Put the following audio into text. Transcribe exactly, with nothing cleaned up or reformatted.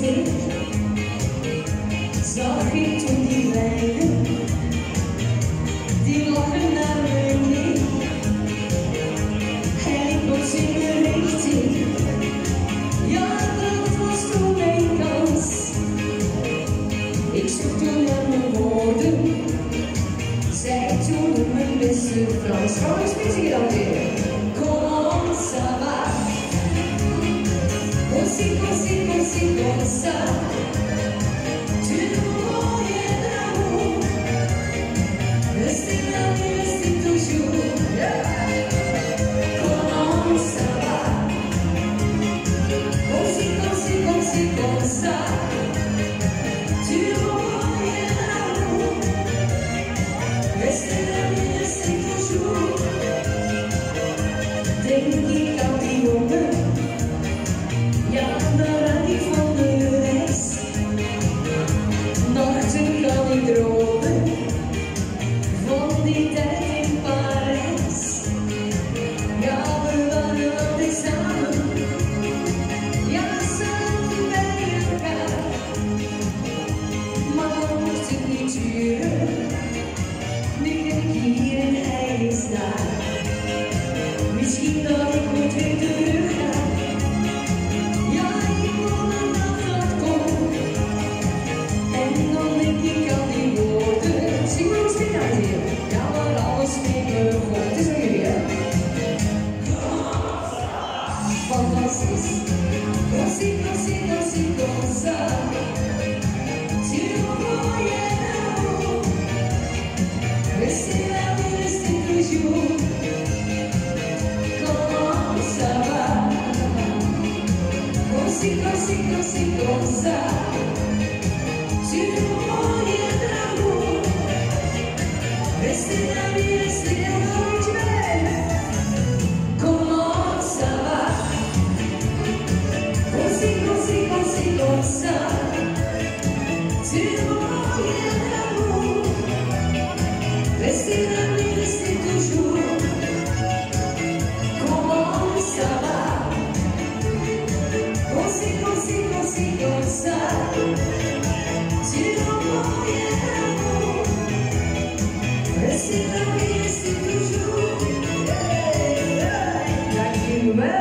zit, zag ik toen die lijnen, die lachen naar me neer. En ik was in de richting, ja dat was toen mijn kans. Ik zocht toen naar mijn woorden, zei toen mijn beste Frans. Kom eens mee zingen dan weer. Comment ça va? Così, così, così, comme ça. Tu ne voyais l'amour, rester là, rester toujours. Comment ça va? Così, così, così, comme ça. Tu ne voyais l'amour, rester là, rester toujours. Denk ik aan die jongen, ja, daar aan die van de reis. Nachten kan ik dromen van die tijd in Parijs. Ja, we waren altijd samen, ja, samen bij elkaar. Maar mocht het niet duren, nu ben ik hier en hij is daar. Misschien dat ik moet weer terug gaan. Ja, ik wil dat dat komt. En dan denk ik aan die woorden. Zing maar eens mee uit hier. Ja, waar alles mee begon. Het is nog jullie, hè? Fantastisch. Così, così, così, comme ça. Tu ne voyais l'amour, rester là, rester toujours. Così, così, così, comme ça. Tu ne voyais l'amour, rester là, rester toujours. Comment ça va? Così, così, così, comme ça. Tu ne voyais l'amour, rester là, rester toujours. Comment ça va? Così, così, così, comme ça. Tu ne voyais l'amour, rester là, rester toujours. Dank je wel.